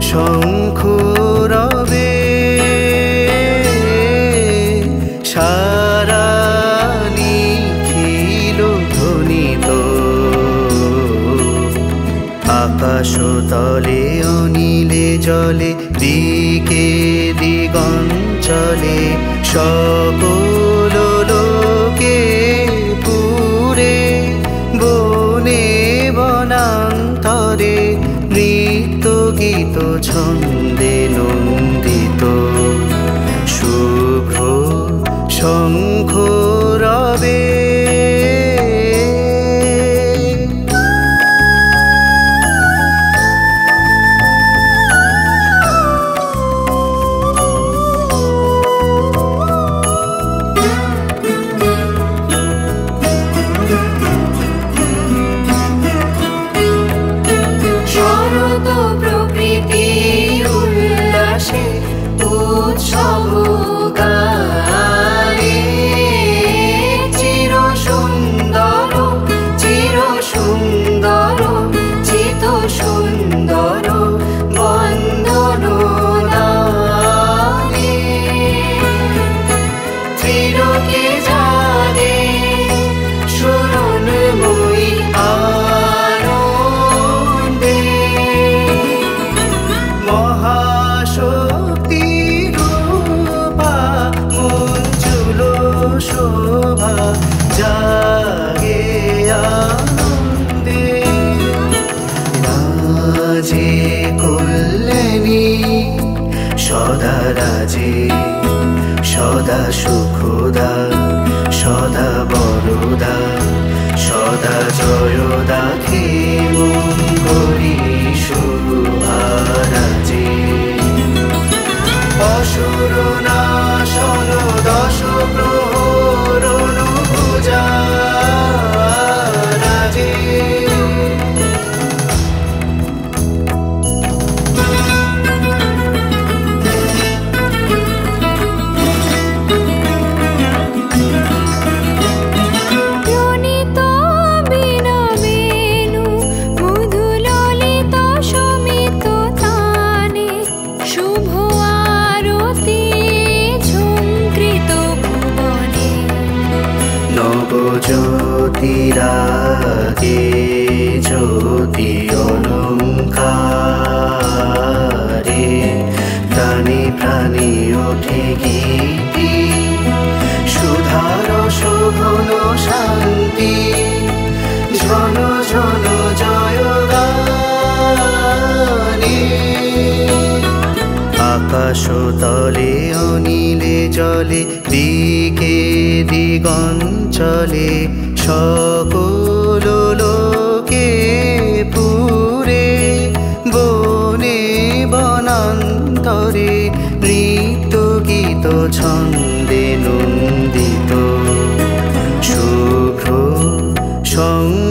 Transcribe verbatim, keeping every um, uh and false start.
শঙ্খ রবে সারা নিখিল ধ্বনিত আকাশ তলে অনিলে জলে দিকে দিগঞ্চলে সকল লোকে পুরে বনে বনান্তরে নৃত্য গীত ছন্দে নন্দিত শুভ্র শঙ্খ রবে শোভা জাগে আনন্দে রাজে কল্যাণী সদা রাজে সদা সুখদা সদা বরদা সদা জয়দা হে মঙ্গলী শোভা রাজে অসুর নাশন দশ প্রহর অনুভুজা রাজে জ্যোতিরাগে জ্যোতি অলঙ্কারে প্রাণী প্রাণী ওঠে গীতি সুধার শোভন শান্তি জন জন জয় গানে আকাশ তলে অনিলে জলে দিকে দিগঞ্চলে সকল লোকে পুরে বনে বনান্তরে নৃত্য গীত ছন্দে নন্দিত শুভ্র সং